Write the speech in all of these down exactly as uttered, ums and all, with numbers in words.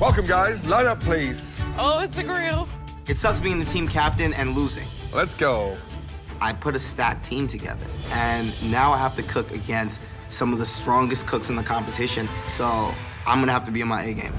Welcome, guys. Line up, please. Oh, it's a grill. It sucks being the team captain and losing. Let's go. I put a stacked team together, and now I have to cook against some of the strongest cooks in the competition, so I'm gonna have to be on my A game.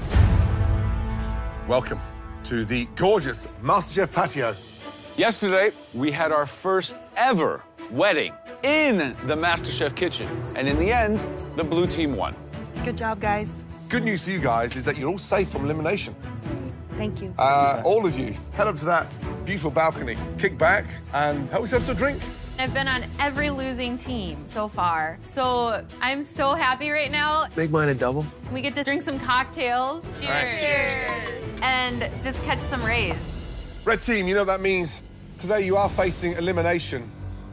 Welcome to the gorgeous MasterChef patio. Yesterday, we had our first ever wedding in the MasterChef kitchen, and in the end, the blue team won. Good job, guys. Good news for you guys is that you're all safe from elimination. Thank you. Uh, all of you, head up to that beautiful balcony, kick back, and help yourselves to a drink. I've been on every losing team so far, so I'm so happy right now. Make mine a double. We get to drink some cocktails. Cheers. Right. Cheers. And just catch some rays. Red team, you know what that means. Today you are facing elimination.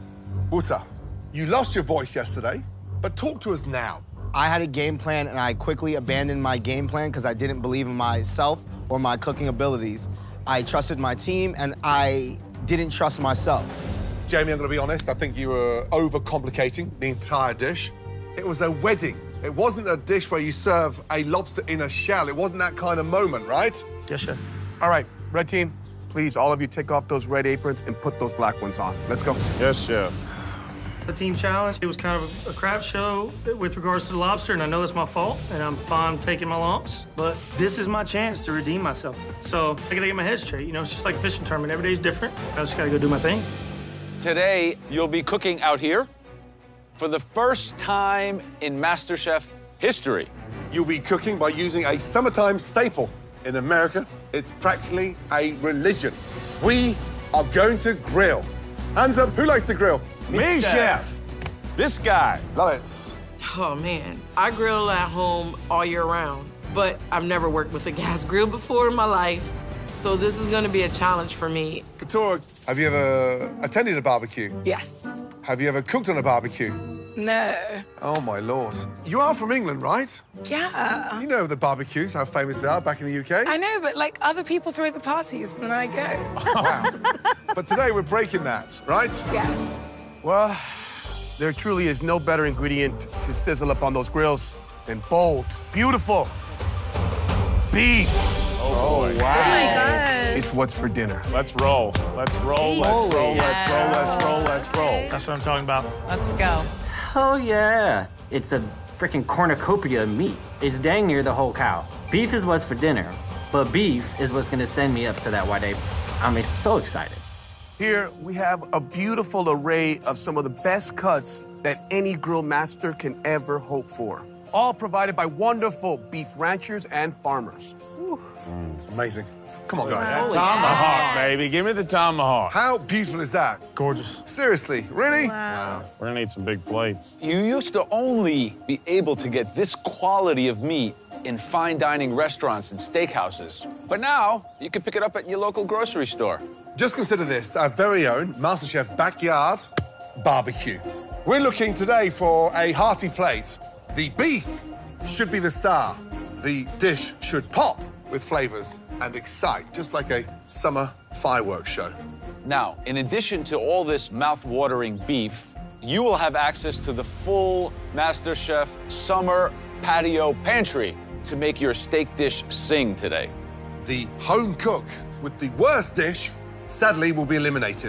Uta, you lost your voice yesterday, but talk to us now. I had a game plan, and I quickly abandoned my game plan because I didn't believe in myself or my cooking abilities. I trusted my team, and I didn't trust myself. Jamie, I'm gonna be honest, I think you were overcomplicating the entire dish. It was a wedding. It wasn't a dish where you serve a lobster in a shell. It wasn't that kind of moment, right? Yes, chef. All right, red team, please, all of you take off those red aprons and put those black ones on. Let's go. Yes, chef. The team challenge, it was kind of a, a crap show with regards to the lobster, and I know it's my fault, and I'm fine taking my lumps, but this is my chance to redeem myself. So I gotta get my head straight. You know, it's just like a fishing tournament. Every day's different. I just gotta go do my thing. Today, you'll be cooking out here for the first time in MasterChef history. You'll be cooking by using a summertime staple. In America, it's practically a religion. We are going to grill. Hands up, who likes to grill? Me, chef. This guy. Love it. Oh, man. I grill at home all year round, but I've never worked with a gas grill before in my life, so this is gonna be a challenge for me. Katora, have you ever attended a barbecue? Yes. Have you ever cooked on a barbecue? No. Oh, my Lord. You are from England, right? Yeah. You know the barbecues, how famous they are back in the U K? I know, but like other people throw the parties and I go. Wow. But today we're breaking that, right? Yes. Well, there truly is no better ingredient to sizzle up on those grills than bold, beautiful beef. Oh, boy. Wow. Oh, my God. It's what's for dinner. Let's roll. Let's roll. Let's roll. Let's roll. Let's roll. Let's roll. That's what I'm talking about. Let's go. Oh, yeah. It's a freaking cornucopia of meat. It's dang near the whole cow. Beef is what's for dinner, but beef is what's gonna send me up to that white apron. I'm so excited. Here, we have a beautiful array of some of the best cuts that any grill master can ever hope for. All provided by wonderful beef ranchers and farmers. Mm. Amazing. Come on, guys. Wow. Tomahawk, baby. Give me the tomahawk. How beautiful is that? Gorgeous. Seriously, really? Wow. We're gonna need some big plates. You used to only be able to get this quality of meat in fine dining restaurants and steakhouses. But now, you can pick it up at your local grocery store. Just consider this, our very own MasterChef Backyard Barbecue. We're looking today for a hearty plate. The beef should be the star. The dish should pop with flavors and excite, just like a summer fireworks show. Now, in addition to all this mouth-watering beef, you will have access to the full MasterChef Summer Patio Pantry to make your steak dish sing today. The home cook with the worst dish, sadly, will be eliminated.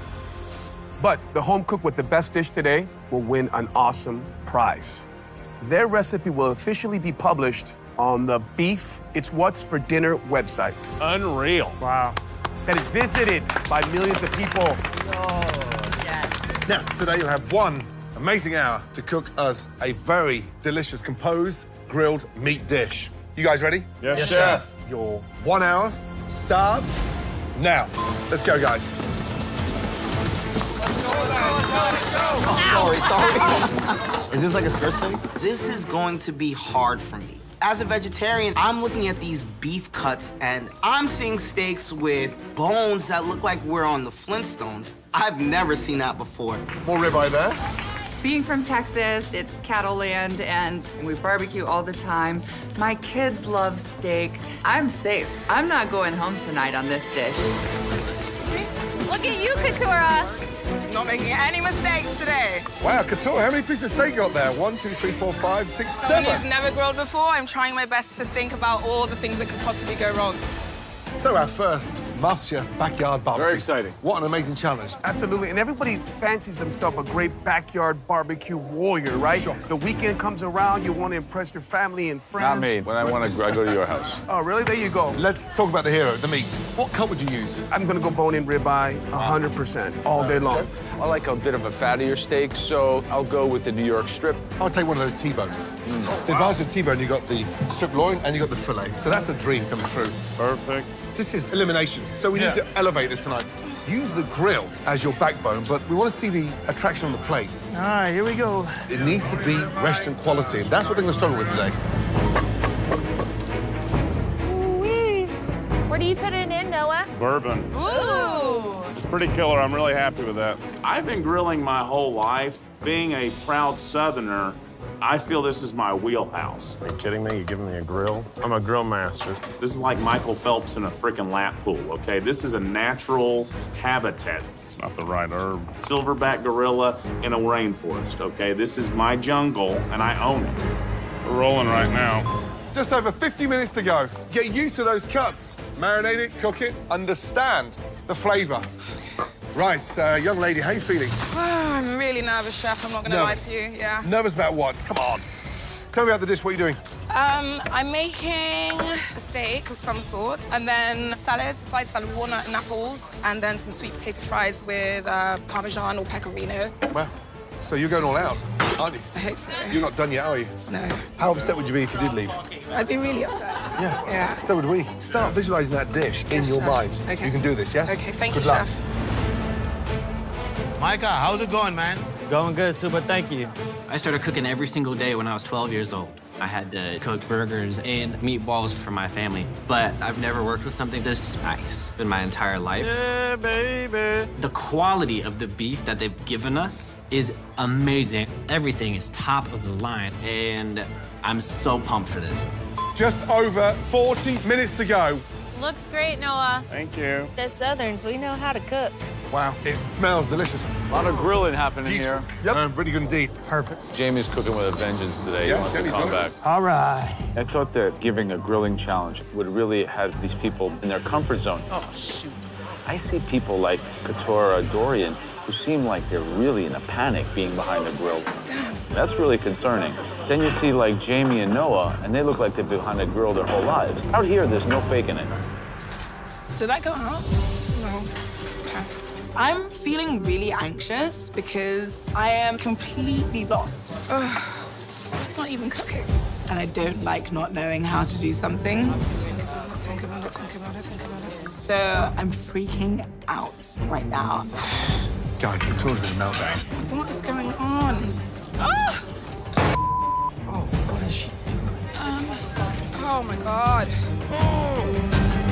But the home cook with the best dish today will win an awesome prize. Their recipe will officially be published on the Beef It's What's for Dinner website. Unreal. Wow. That is visited by millions of people. Oh, yes. Now, today you'll have one amazing hour to cook us a very delicious composed grilled meat dish. You guys ready? Yes, yes chef. Your one hour starts now. Let's go, guys. Let's go, let's go, let's go, let's go. Sorry, sorry. Is this like a skirt thing? This is going to be hard for me. As a vegetarian, I'm looking at these beef cuts and I'm seeing steaks with bones that look like we're on the Flintstones. I've never seen that before. More ribeye there. Being from Texas, it's cattle land, and we barbecue all the time. My kids love steak. I'm safe. I'm not going home tonight on this dish. Look at you, Katura. not making any mistakes today. Wow, Couture, how many pieces of steak you got there? One, two, three, four, five, six, Someone seven. who's never grilled before, I'm trying my best to think about all the things that could possibly go wrong. So our first Masterchef backyard barbecue. Very exciting. What an amazing challenge. Absolutely, and everybody fancies himself a great backyard barbecue warrior, right? Sure. The weekend comes around, you want to impress your family and friends. Not me. When I want to, I go to your house. Oh, really? There you go. Let's talk about the hero, the meat. What cut would you use? I'm gonna go bone-in ribeye, one hundred percent, all day long. I like a bit of a fattier steak, so I'll go with the New York strip. I'll take one of those T-bones. Mm. The advantage of T-bone, you got the strip loin and you got the fillet. So that's a dream come true. Perfect. This is elimination. So we Yeah. need to elevate this tonight. Use the grill as your backbone, but we want to see the attraction on the plate. All right, here we go. It needs to be restaurant quality, and that's what they're going to struggle with today. What are you putting in, Noah? Bourbon. Ooh. It's pretty killer. I'm really happy with that. I've been grilling my whole life. Being a proud Southerner, I feel this is my wheelhouse. Are you kidding me? You're giving me a grill? I'm a grill master. This is like Michael Phelps in a freaking lap pool, okay? This is a natural habitat. It's not the right herb. Silverback gorilla in a rainforest, okay? This is my jungle, and I own it. We're rolling right now. Just over fifty minutes to go. Get used to those cuts. Marinate it, cook it, understand the flavor. Right, uh, young lady, how you feeling? I'm really nervous, Chef. I'm not going to lie to you. Yeah. Nervous about what? Come on. Tell me about the dish. What are you doing? Um, I'm making a steak of some sort, and then salad, side salad, walnut and apples, and then some sweet potato fries with uh, Parmesan or pecorino. Well, so you're going all out, aren't you? I hope so. You're not done yet, are you? No. How upset would you be if you did leave? I'd be really upset. Yeah. Yeah. So would we. Start visualizing that dish in Yes, your Chef. mind. Okay. You can do this, yes? Okay, thank Good you, luck. Chef. Micah, how's it going, man? Going good, super, thank you. I started cooking every single day when I was twelve years old. I had to cook burgers and meatballs for my family, but I've never worked with something this nice in my entire life. Yeah, baby. The quality of the beef that they've given us is amazing. Everything is top of the line, and I'm so pumped for this. Just over forty minutes to go. Looks great, Noah. Thank you. As Southerns, we know how to cook. Wow, it smells delicious. A lot of grilling happening here. Yep. Um, really good indeed. Perfect. Jamie's cooking with a vengeance today. Yeah, he wants Jamie's to come got back. it. All right. I thought that giving a grilling challenge would really have these people in their comfort zone. Oh, shoot. I see people like Couture or Dorian who seem like they're really in a panic being behind the grill. That's really concerning. Then you see like Jamie and Noah, and they look like they've been behind the grill their whole lives. Out here, there's no faking it. Did that go out? No. Okay. I'm feeling really anxious because I am completely lost. Ugh, it's not even cooking. And I don't like not knowing how to do something. Think about it, think about it, think about it, think about it. So I'm freaking out right now. Guys, Couture's in a meltdown. What is going on? Ah! Oh, what is she doing? Um, oh my God. Oh.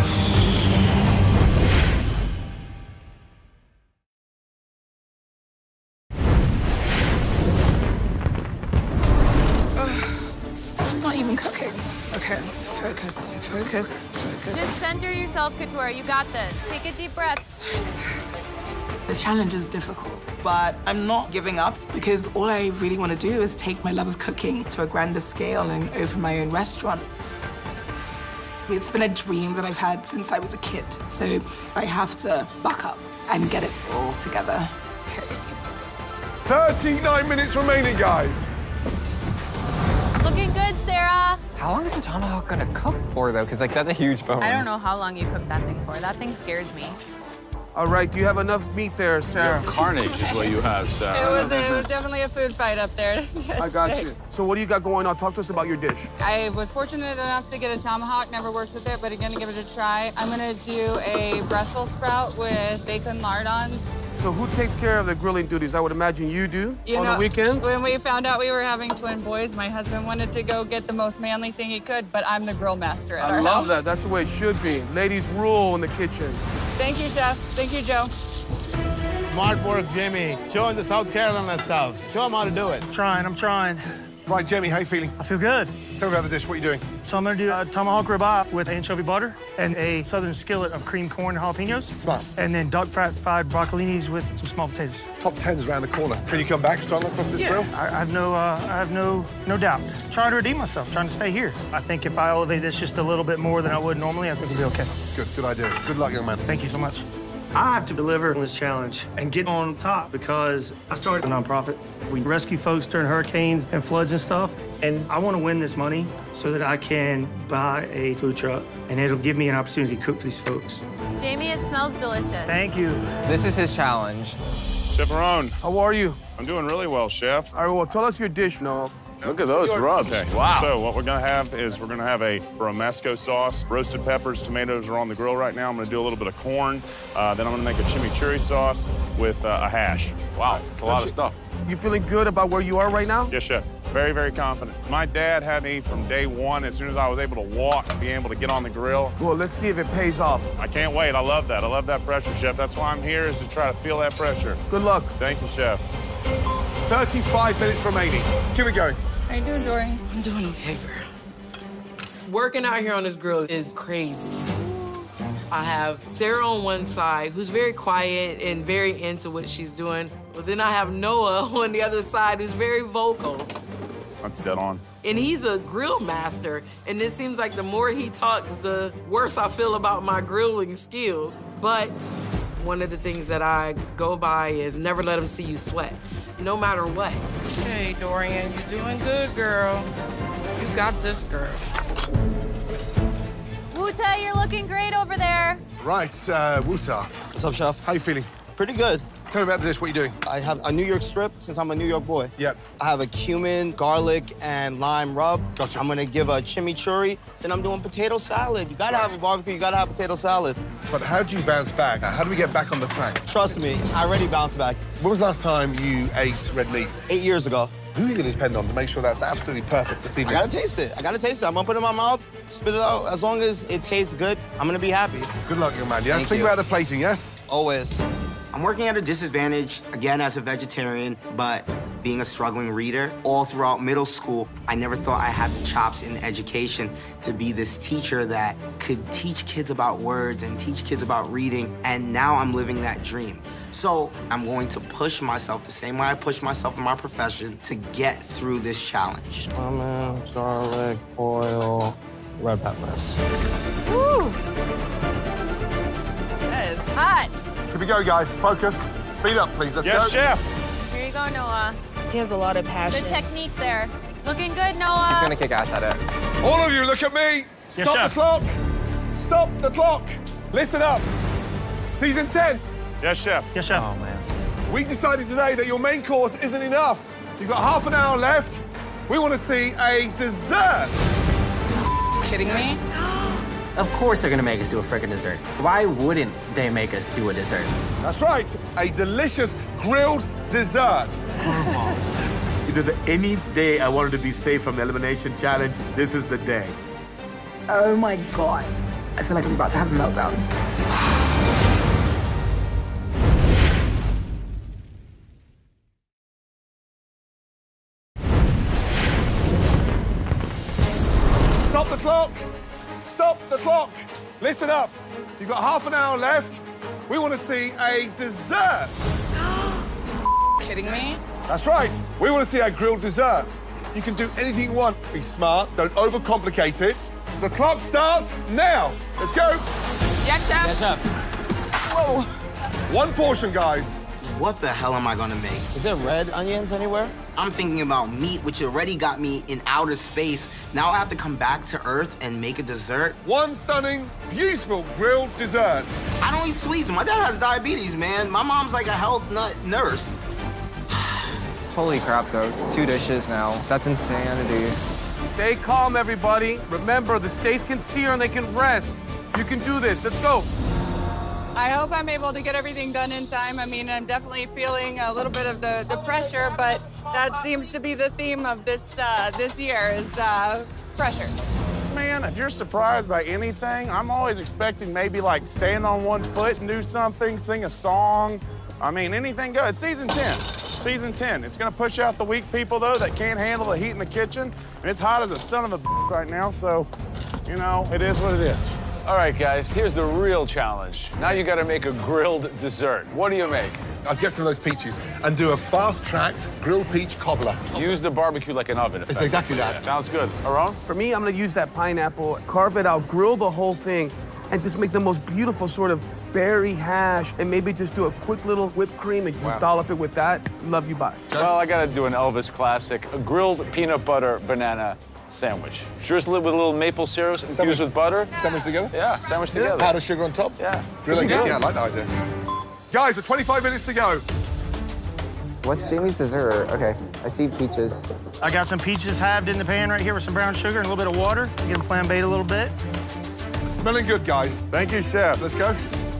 It's not even cooking. Okay, focus, focus, focus. Just center yourself, Couture. You got this. Take a deep breath. The challenge is difficult, but I'm not giving up because all I really want to do is take my love of cooking to a grander scale and open my own restaurant. It's been a dream that I've had since I was a kid, so I have to buck up and get it all together. Okay, we can do this. thirty-nine minutes remaining, guys. Looking good, Sarah. How long is the tomahawk gonna cook for, though? Because, like, that's a huge bone. I don't know how long you cooked that thing for. That thing scares me. All right, do you have enough meat there, Sarah? Carnage is what you have, Sarah. It was, it was definitely a food fight up there. I got you. So what do you got going on? Talk to us about your dish. I was fortunate enough to get a tomahawk, never worked with it, but I'm gonna give it a try. I'm gonna do a Brussels sprout with bacon lardons. So who takes care of the grilling duties? I would imagine you do You on know, the weekends? when we found out we were having twin boys, my husband wanted to go get the most manly thing he could, but I'm the grill master at I our love house. that. That's the way it should be. Ladies rule in the kitchen. Thank you, Chef. Thank you, Joe. Smart work, Jimmy. Showing the South Carolina stuff. Show them how to do it. I'm trying, I'm trying. Right, Jamie, how you feeling? I feel good. Tell me about the dish. What are you doing? So I'm gonna do a tomahawk ribeye with anchovy butter and a southern skillet of creamed corn and jalapenos. Smart. And then duck fat fried broccolinis with some small potatoes. Top ten's around the corner. Can you come back strong across this yeah, grill? I, I have no, uh, I have no, no doubts. Trying to redeem myself, trying to stay here. I think if I elevate this just a little bit more than I would normally, I think we'll be okay. Good, good idea. Good luck, young man. Thank you so much. I have to deliver on this challenge and get on top because I started a nonprofit. We rescue folks during hurricanes and floods and stuff. And I want to win this money so that I can buy a food truck and it'll give me an opportunity to cook for these folks. Jamie, it smells delicious. Thank you. This is his challenge. Chef Marone. How are you? I'm doing really well, Chef. All right, well, tell us your dish, Noah. Look at those rubs. Okay. Wow. So what we're gonna have is we're gonna have a romesco sauce. Roasted peppers, tomatoes are on the grill right now. I'm gonna do a little bit of corn. Uh, then I'm gonna make a chimichurri sauce with uh, a hash. Wow, it's a lot of stuff. You feeling good about where you are right now? Yes, Chef. Very, very confident. My dad had me from day one. As soon as I was able to walk, be able to get on the grill. Well, let's see if it pays off. I can't wait. I love that. I love that pressure, Chef. That's why I'm here, is to try to feel that pressure. Good luck. Thank you, Chef. thirty-five minutes remaining. Keep it going. How you doing, Dory? I'm doing okay, girl. Working out here on this grill is crazy. I have Sarah on one side, who's very quiet and very into what she's doing. But then I have Noah on the other side, who's very vocal. That's dead on. And he's a grill master. And it seems like the more he talks, the worse I feel about my grilling skills. But one of the things that I go by is never let him see you sweat, no matter what. Hey, Dorian, you're doing good, girl. You got this, girl. Wuta, you're looking great over there. Right, uh, Wuta. What's up, Chef? How you feeling? Pretty good. Tell me about the dish. What are you doing? I have a New York strip, since I'm a New York boy. Yep. I have a cumin, garlic, and lime rub. Gotcha. I'm gonna give a chimichurri. Then I'm doing potato salad. You gotta Nice. have a barbecue, you gotta have potato salad. But how do you bounce back? How do we get back on the track? Trust me, I already bounced back. When was the last time you ate red meat? Eight years ago. Who are you going to depend on to make sure that's absolutely perfect this I evening? gotta taste it. I gotta taste it. I'm gonna put it in my mouth, spit it out. As long as it tastes good, I'm gonna be happy. Good luck, young man. Yeah, Thank think you. about the plating, yes? Always. I'm working at a disadvantage, again, as a vegetarian, but being a struggling reader, all throughout middle school, I never thought I had the chops in education to be this teacher that could teach kids about words and teach kids about reading, and now I'm living that dream. So I'm going to push myself the same way I push myself in my profession to get through this challenge. Lemon, garlic, oil, red peppers. Woo! That is hot. Here we go, guys. Focus. Speed up, please. Let's Yes, go. Chef. Here you go, Noah. He has a lot of Good passion. technique there. Looking good, He's Noah. gonna kick ass at it. All of you, look at me. Stop Chef. the clock. Stop the clock. Listen up. Season ten. Yes, Chef. Yes, Chef. Oh, man. We've decided today that your main course isn't enough. You've got half an hour left. We want to see a dessert. Kidding me? Of course they're gonna make us do a frickin' dessert. Why wouldn't they make us do a dessert? That's right. A delicious grilled dessert. If there's any day I wanted to be safe from the elimination challenge, this is the day. Oh my God. I feel like I'm about to have a meltdown. Stop the clock. Stop the clock. Listen up. You've got half an hour left. We want to see a dessert. Kidding me? That's right. We want to see a grilled dessert. You can do anything you want. Be smart. Don't overcomplicate it. The clock starts now. Let's go. Yes, Chef. Yes, Chef. Whoa. One portion, guys. What the hell am I gonna make? Is there red onions anywhere? I'm thinking about meat, which already got me in outer space. Now I have to come back to Earth and make a dessert. One stunning, beautiful grilled dessert. I don't eat sweets. My dad has diabetes, man. My mom's like a health nut nurse. Holy crap, though. Two dishes now. That's insanity. Stay calm, everybody. Remember, the states can cheer and they can rest. You can do this. Let's go. I hope I'm able to get everything done in time. I mean, I'm definitely feeling a little bit of the, the pressure, but that seems to be the theme of this uh, this year is uh, pressure. Man, if you're surprised by anything, I'm always expecting maybe like stand on one foot and do something, sing a song. I mean, anything goes. It's season ten. season ten. It's gonna push out the weak people, though, that can't handle the heat in the kitchen. And it's hot as a son of a right now, so, you know, it is what it is. All right, guys, here's the real challenge. Now you gotta make a grilled dessert. What do you make? I'll get some of those peaches and do a fast-tracked grilled peach cobbler. Use the barbecue like an oven. It's exactly that. Yeah, sounds good. Aron? For me, I'm gonna use that pineapple, carve it out, grill the whole thing, and just make the most beautiful sort of berry hash, and maybe just do a quick little whipped cream and just Wow. dollop it with that. Love you, bye. Well, I gotta do an Elvis classic, a grilled peanut butter banana sandwich. Drizzle it with a little maple syrup, infused with butter. Sandwich together? Yeah, sandwich together. Powdered sugar on top? Yeah. Grilling Good. it? Yeah, I like that idea. Guys, with twenty-five minutes to go. What's Jamie's dessert? Okay, I see peaches. I got some peaches halved in the pan right here with some brown sugar and a little bit of water. Get them flambéed a little bit. Smelling good, guys. Thank you, Chef. Let's go.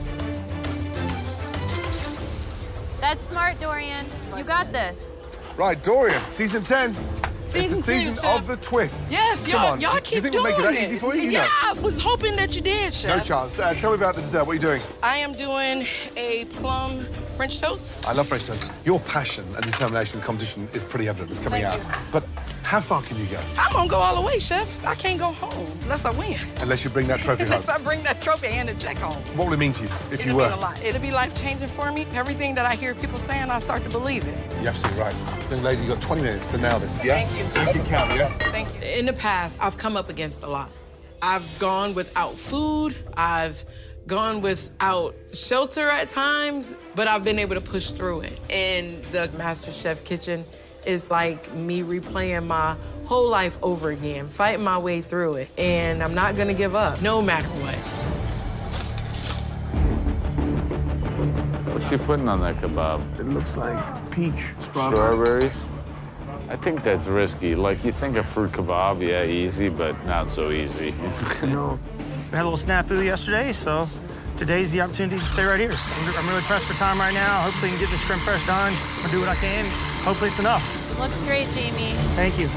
That's smart, Dorian. You got this. Right, Dorian, season ten. It's the Season season ten, Chef. of the twist. Yes, Come y'all, on. y'all Do you keep think doing we'll make it that it. easy for you? You Yeah, know. I was hoping that you did, Chef. No chance. Uh, tell me about the dessert. What are you doing? I am doing a plum French toast. I love French toast. Your passion and determination in competition is pretty evident. It's coming Thank out. you. But how far can you go? I'm gonna go all the way, Chef. I can't go home unless I win. Unless you bring that trophy home. Unless I bring that trophy and the check home. What will it mean to you if It'll you were? mean a lot. It'll be life-changing for me. Everything that I hear people saying, I start to believe it. You're absolutely right. Young lady, you've got twenty minutes to nail this. Yeah? Thank you. Thank you, count, yes? Thank you. In the past, I've come up against a lot. I've gone without food. I've gone without shelter at times, but I've been able to push through it. And the Masterchef kitchen is like me replaying my whole life over again, fighting my way through it. And I'm not gonna give up, no matter what. What's he putting on that kebab? It looks like peach. Strawberries? I think that's risky. Like, you think a fruit kebab, yeah, easy, but not so easy. No. We had a little snafu yesterday, so today's the opportunity to stay right here. I'm, I'm really pressed for time right now. Hopefully, we can get this creme fraiche done. I'll do what I can. Hopefully, it's enough. Looks great, Jamie. Thank you.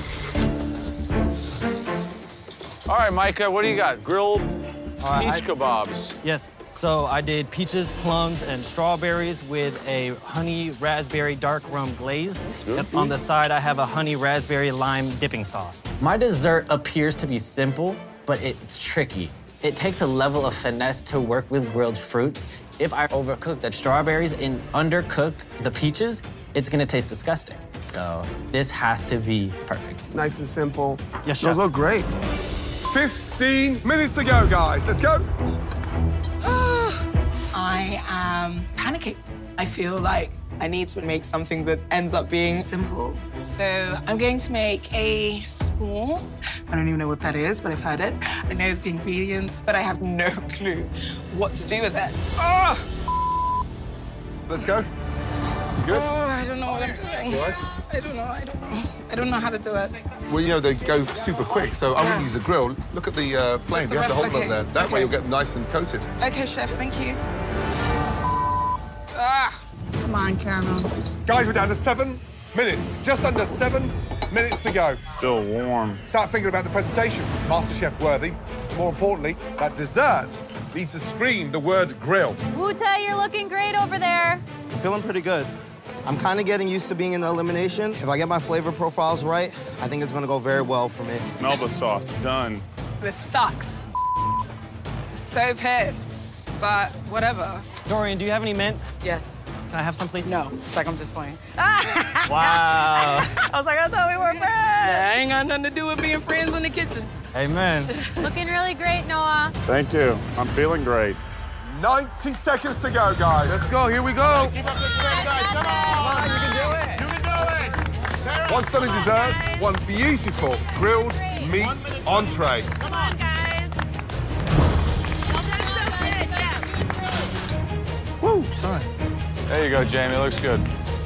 All right, Micah, what do you got? Grilled All right, peach I- kebabs. Yes. So I did peaches, plums, and strawberries with a honey raspberry dark rum glaze. good. Yep, on the side, I have a honey raspberry lime dipping sauce. My dessert appears to be simple, but it's tricky. It takes a level of finesse to work with grilled fruits. If I overcook the strawberries and undercook the peaches, it's gonna taste disgusting. So this has to be perfect. Nice and simple. Yes, Those chef. look great. fifteen minutes to go, guys. Let's go. I am panicking. I feel like I need to make something that ends up being simple. So I'm going to make a s'more. I don't even know what that is, but I've heard it. I know the ingredients, but I have no clue what to do with it. Oh, Let's go. Good? oh I don't know what I'm doing. All right. I don't know, I don't know. I don't know how to do it. Well, you know, they go super quick, so I wouldn't use a grill. Look at the uh, flame. the You have to rest- hold okay. them there. That Okay. way you'll get them nice and coated. Okay, chef, thank you. Ah, come on, caramel. Guys, we're down to seven minutes. Just under seven minutes to go. Still warm. Start thinking about the presentation. MasterChef worthy. More importantly, that dessert needs to scream the word grill. Wuta, you're looking great over there. I'm feeling pretty good. I'm kind of getting used to being in the elimination. If I get my flavor profiles right, I think it's gonna go very well for me. Melba sauce, done. This sucks. I'm so pissed, but whatever. Dorian, do you have any mint? Yes. Can I have some, please? No. It's like I'm just playing. Wow. I was like, I thought we were friends. Yeah, I ain't got nothing to do with being friends in the kitchen. Amen. Looking really great, Noah. Thank you. I'm feeling great. ninety seconds to go, guys. Let's go. Here we go. Keep up the strength, guys. Come on. You can do it. You can do it. One stunning dessert, one beautiful grilled meat entree. Come on, guys. Woo, son. There you go, Jamie. Looks good.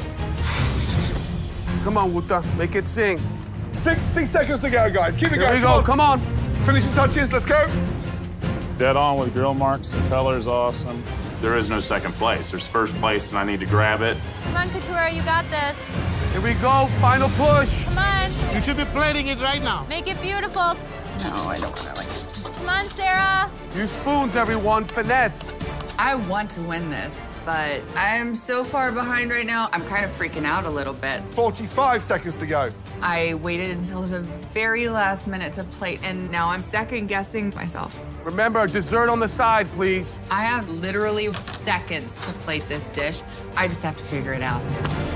Come on, Wuta. Make it sing. sixty seconds to go, guys. Keep it Here going. we go. Come on. Finishing touches. Let's go. It's dead on with grill marks. The color is awesome. There is no second place. There's first place, and I need to grab it. Come on, Couture, you got this. Here we go. Final push. Come on. You should be plating it right now. Make it beautiful. No, I don't want to like it. Come on, Sarah. Use spoons, everyone. Finesse. I want to win this. but I'm so far behind right now, I'm kind of freaking out a little bit. forty-five seconds to go. I waited until the very last minute to plate, and now I'm second guessing myself. Remember, dessert on the side, please. I have literally seconds to plate this dish. I just have to figure it out.